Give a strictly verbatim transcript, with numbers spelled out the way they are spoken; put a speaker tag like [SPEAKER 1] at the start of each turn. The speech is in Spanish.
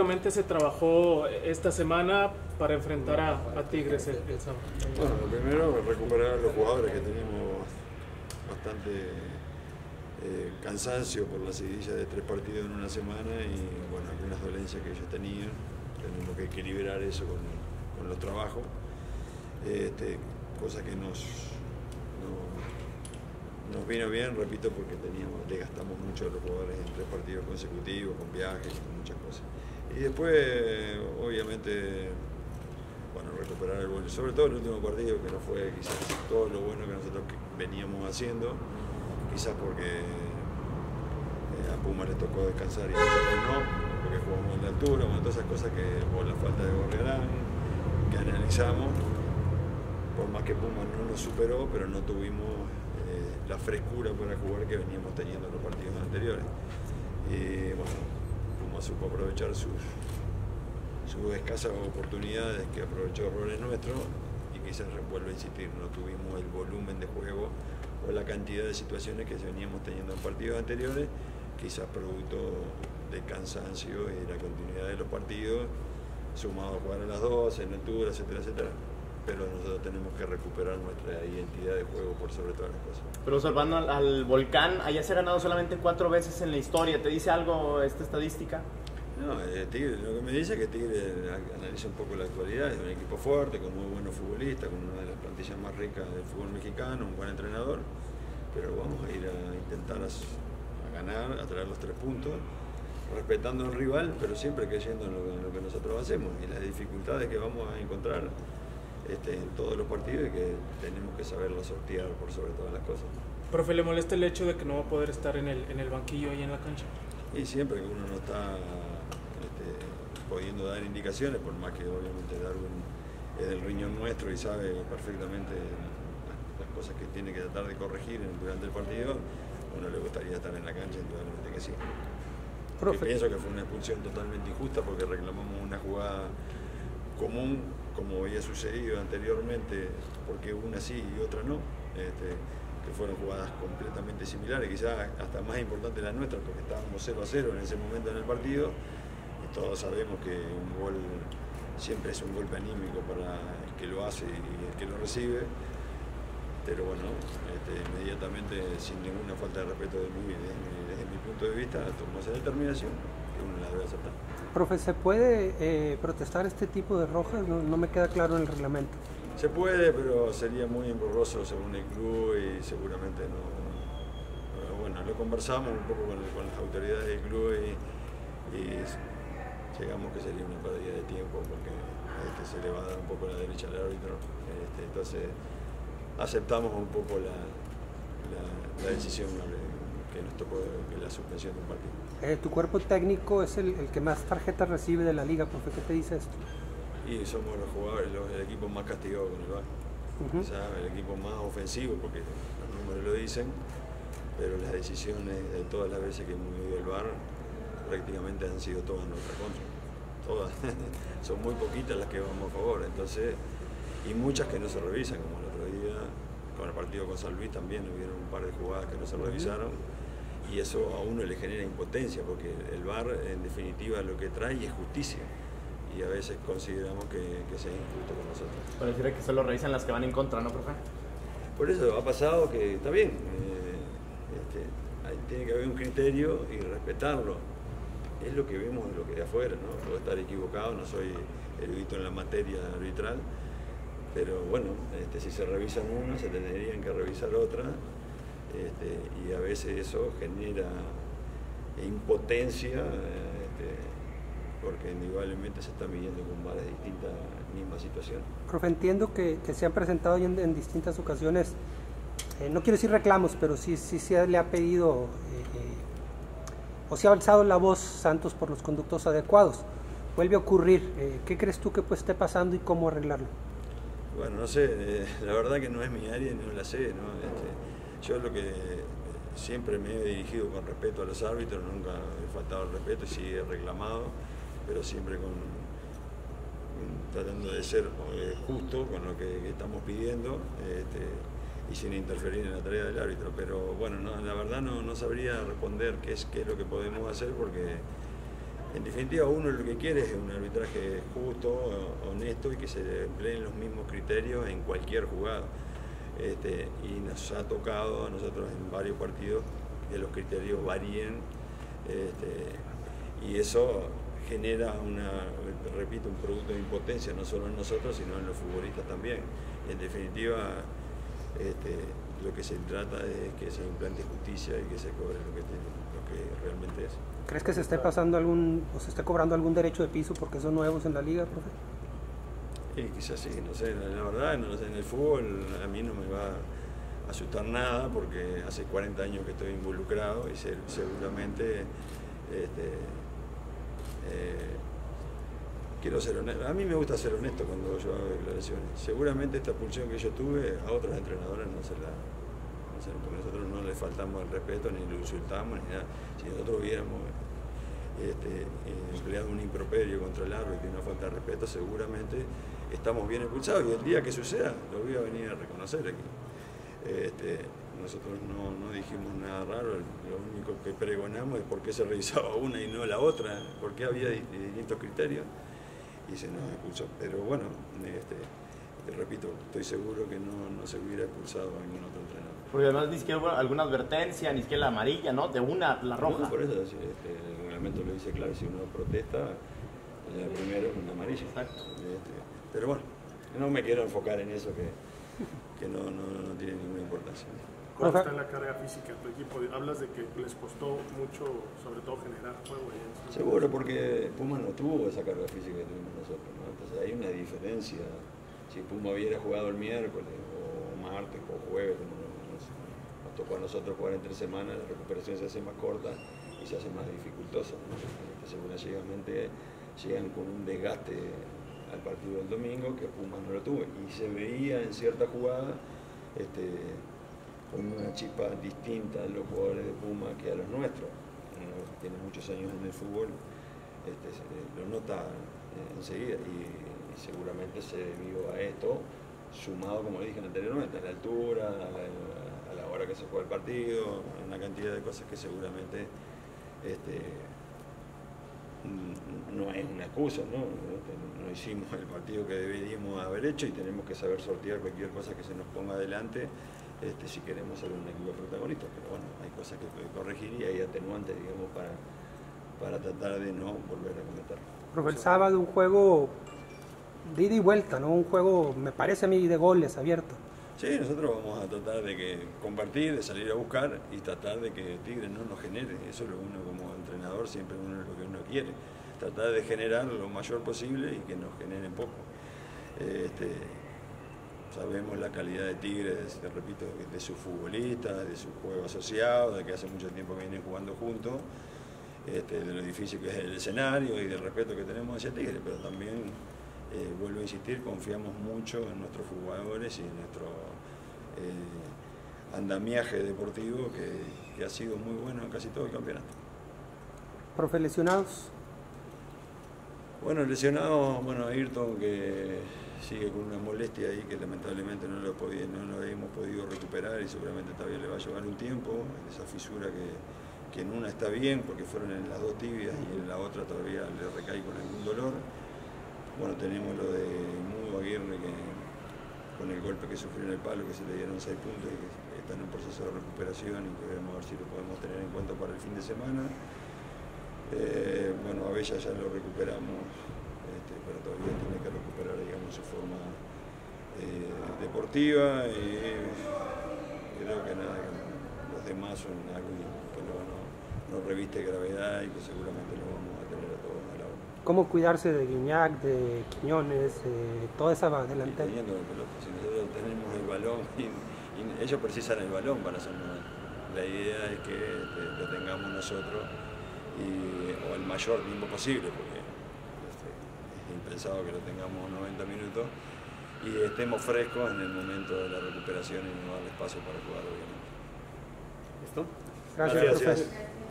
[SPEAKER 1] tácticamente se trabajó esta semana para enfrentar a, a Tigres el, el sábado?
[SPEAKER 2] Bueno, lo primero, recuperar a los jugadores que teníamos bastante eh, cansancio por la seguidilla de tres partidos en una semana y bueno, algunas dolencias que ellos tenían. Tenemos que equilibrar eso con, con los trabajos, este, cosa que nos, no, nos vino bien, repito, porque teníamos, desgastamos mucho a los jugadores en tres partidos consecutivos, con viajes, con muchas cosas. Y después, obviamente, bueno, recuperar el vuelo, sobre todo el último partido, que no fue quizás todo lo bueno que nosotros veníamos haciendo, quizás porque eh, a Puma le tocó descansar y a nosotros no, porque jugamos en la altura, bueno, todas esas cosas que, por la falta de Gorriarán, que analizamos, por más que Puma no nos superó, pero no tuvimos eh, la frescura para jugar que veníamos teniendo en los partidos anteriores. Y bueno, Puma supo aprovechar sus sus escasas oportunidades, que aprovechó errores nuestros, y quizás vuelvo a insistir, no tuvimos el volumen de juego o la cantidad de situaciones que veníamos teniendo en partidos anteriores, quizás producto de cansancio y la continuidad de los partidos, sumado a jugar a las dos, en altura, etcétera, etcétera. Pero nosotros tenemos que recuperar nuestra identidad de juego por sobre todas las cosas.
[SPEAKER 3] Pero salvando al, al Volcán, allá se ha ganado solamente cuatro veces en la historia. ¿Te dice algo esta estadística?
[SPEAKER 2] No, eh, Tigre, lo que me dice es que Tigre analiza un poco la actualidad, es un equipo fuerte, con muy buenos futbolistas, con una de las plantillas más ricas del fútbol mexicano, un buen entrenador, pero vamos a ir a intentar a, a ganar, a traer los tres puntos, respetando al rival, pero siempre creyendo en lo, en lo que nosotros hacemos y las dificultades que vamos a encontrar este, en todos los partidos y que tenemos que saberlo sortear por sobre todas las cosas.
[SPEAKER 1] Profe, ¿le molesta el hecho de que no va a poder estar en el, en el banquillo y en la cancha?
[SPEAKER 2] Y siempre que uno no está este, pudiendo dar indicaciones, por más que obviamente Darwin es del riñón nuestro y sabe perfectamente las, las cosas que tiene que tratar de corregir durante el partido, a uno le gustaría estar en la cancha, indudablemente que sí. Pienso que fue una expulsión totalmente injusta porque reclamamos una jugada común, como había sucedido anteriormente, porque una sí y otra no. Este, que fueron jugadas completamente similares, quizás hasta más importante la nuestra, porque estábamos cero a cero en ese momento en el partido, y todos sabemos que un gol siempre es un golpe anímico para el que lo hace y el que lo recibe, pero bueno, este, inmediatamente, sin ninguna falta de respeto de mí, desde, mi, desde mi punto de vista, tomó esa determinación que uno la debe aceptar.
[SPEAKER 4] Profe, ¿se puede eh, protestar este tipo de rojas? No, no me queda claro en el reglamento.
[SPEAKER 2] Se puede, pero sería muy engorroso según el club y seguramente no. Pero bueno, lo conversamos un poco con, con las autoridades del club y, y llegamos que sería una pérdida de tiempo porque este, se le va a dar un poco la derecha al árbitro. Este, entonces aceptamos un poco la, la, la decisión que nos tocó, que la suspensión de un partido.
[SPEAKER 4] Eh, tu cuerpo técnico es el, el que más tarjetas recibe de la liga, profe, ¿qué te dice esto?
[SPEAKER 2] Y somos los jugadores, los, el equipo más castigado con el V A R. Uh-huh. O sea, el equipo más ofensivo, porque los números lo dicen, pero las decisiones de todas las veces que hemos vivido el V A R prácticamente han sido todas en nuestra contra. Todas. Son muy poquitas las que vamos a favor. Entonces, y muchas que no se revisan, como el otro día, con el partido con San Luis también hubieron un par de jugadas que no se revisaron. Y eso a uno le genera impotencia, porque el V A R en definitiva lo que trae es justicia. Y a veces consideramos que, que sea injusto con nosotros.
[SPEAKER 3] Pareciera que solo revisan las que van en contra, ¿no, profe?
[SPEAKER 2] Por eso ha pasado que está bien, eh, este, hay, tiene que haber un criterio y respetarlo. Es lo que vemos de lo que de afuera, ¿no? Puedo estar equivocado, no soy erudito en la materia arbitral, pero bueno, este, si se revisan una, se tendrían que revisar otra, este, y a veces eso genera impotencia, este, porque indudablemente se están midiendo con varias distintas mismas situaciones.
[SPEAKER 4] Profe, entiendo que, que se han presentado en, en distintas ocasiones, eh, no quiero decir reclamos, pero sí, sí se le ha pedido, eh, eh, o se ha alzado la voz Santos por los conductos adecuados. Vuelve a ocurrir, eh, ¿qué crees tú que pues esté pasando y cómo arreglarlo?
[SPEAKER 2] Bueno, no sé, eh, la verdad que no es mi área y no la sé, ¿no? Este, yo lo que siempre me he dirigido con respeto a los árbitros, nunca he faltado el respeto y sí he reclamado, pero siempre con, tratando de ser eh, justo con lo que, que estamos pidiendo este, y sin interferir en la tarea del árbitro. Pero bueno, no, la verdad no, no sabría responder qué es, qué es lo que podemos hacer porque En definitiva, uno lo que quiere es un arbitraje justo, honesto y que se empleen los mismos criterios en cualquier jugada. Este, y nos ha tocado a nosotros en varios partidos que los criterios varíen, este, y eso genera una, repito, un producto de impotencia no solo en nosotros sino en los futbolistas también. En definitiva, este, lo que se trata es que se implante justicia y que se cobre lo que, tiene, lo que realmente es.
[SPEAKER 4] ¿Crees que se esté pasando algún, o se esté cobrando algún derecho de piso porque son nuevos en la liga, profe?
[SPEAKER 2] Sí, quizás sí, no sé, la verdad, no sé, en el fútbol a mí no me va a asustar nada porque hace cuarenta años que estoy involucrado y seguramente este, eh, quiero ser honesto. A mí me gusta ser honesto cuando yo hago declaraciones. Seguramente esta pulsión que yo tuve a otros entrenadores no se la... No sé, porque nosotros no le faltamos el respeto ni lo insultamos ni nada. Si nosotros hubiéramos este, empleado un improperio contra el árbitro y una falta de respeto, seguramente estamos bien expulsados y el día que suceda lo voy a venir a reconocer aquí. Este, nosotros no, no dijimos nada raro, lo único que pregonamos es por qué se revisaba una y no la otra, por qué había distintos criterios y se nos expulsó. Pero bueno, este, te repito, estoy seguro que no, no se hubiera expulsado a ningún otro entrenador.
[SPEAKER 3] Porque además ni siquiera hubo alguna advertencia, ni siquiera la amarilla, ¿no? De una, la roja.
[SPEAKER 2] No, por eso este, el reglamento lo dice claro, si uno protesta, la primero es una amarilla.
[SPEAKER 3] Exacto.
[SPEAKER 2] Este, pero bueno, no me quiero enfocar en eso que, que no, no, no tiene ninguna importancia.
[SPEAKER 5] ¿Cómo está la carga física tu equipo? Hablas de que les costó mucho, sobre todo, generar juego. ¿Eh?
[SPEAKER 2] Seguro, porque Puma no tuvo esa carga física que tuvimos nosotros, ¿no? Entonces hay una diferencia. Si Puma hubiera jugado el miércoles, o martes, o jueves, como nos, nos tocó a nosotros jugar entre semanas, la recuperación se hace más corta y se hace más dificultosa, ¿no? Entonces, seguramente llegan con un desgaste al partido del domingo que Puma no lo tuvo. Y se veía en cierta jugada este, con una chispa distinta a los jugadores de Puma que a los nuestros. Uno que tiene muchos años en el fútbol este, se, lo nota eh, enseguida y, y seguramente se debió a esto, sumado, como dije anteriormente, a la altura, a la, a la hora que se juega el partido, una cantidad de cosas que seguramente este, no es una excusa, ¿no? No hicimos el partido que deberíamos haber hecho y tenemos que saber sortear cualquier cosa que se nos ponga adelante este, si queremos ser un equipo protagonista. Pero bueno, hay cosas que hay que corregir y hay atenuantes, digamos, para, para tratar de no volver a cometerlo.
[SPEAKER 4] Pero el sábado un juego de ida y vuelta, ¿no? Un juego, me parece a mí, de goles abierto.
[SPEAKER 2] Sí, nosotros vamos a tratar de que compartir, de salir a buscar y tratar de que Tigre no nos genere. Eso es lo uno como entrenador, siempre uno es lo que uno quiere. Tratar de generar lo mayor posible y que nos generen poco. Este, sabemos la calidad de Tigre, te repito, de sus futbolistas, de su juego asociado, de que hace mucho tiempo que vienen jugando juntos, este, de lo difícil que es el escenario y del respeto que tenemos hacia Tigre, pero también... Eh, vuelvo a insistir, confiamos mucho en nuestros jugadores y en nuestro eh, andamiaje deportivo que, que ha sido muy bueno en casi todo el campeonato.
[SPEAKER 4] ¿Profe, lesionados?
[SPEAKER 2] Bueno, lesionados, bueno, Ayrton que sigue con una molestia ahí que lamentablemente no lo, podía, no lo hemos podido recuperar y seguramente todavía le va a llevar un tiempo, esa fisura que, que en una está bien porque fueron en las dos tibias y en la otra todavía le recae con algún dolor. Bueno, tenemos lo de Mudo Aguirre, que con el golpe que sufrió en el palo, que se le dieron seis puntos y que está en un proceso de recuperación y que vamos a ver si lo podemos tener en cuenta para el fin de semana. Eh, bueno, a Bella ya lo recuperamos, este, pero todavía tiene que recuperar, digamos, su forma eh, deportiva y creo que nada, que los demás son algo que no, no, no reviste gravedad y que seguramente lo vamos a tener a todos a la hora.
[SPEAKER 4] ¿Cómo cuidarse de Guiñac, de Quiñones, de toda esa delantera?
[SPEAKER 2] Y teniendo la pelota, si nosotros tenemos el balón y, y ellos precisan el balón para hacer nada. La idea es que este, lo tengamos nosotros y, o el mayor tiempo posible, porque este, es impensado que lo tengamos noventa minutos y estemos frescos en el momento de la recuperación y no darle espacio para jugar, obviamente.
[SPEAKER 3] ¿Listo?
[SPEAKER 4] Gracias,
[SPEAKER 2] Gracias.
[SPEAKER 4] profe.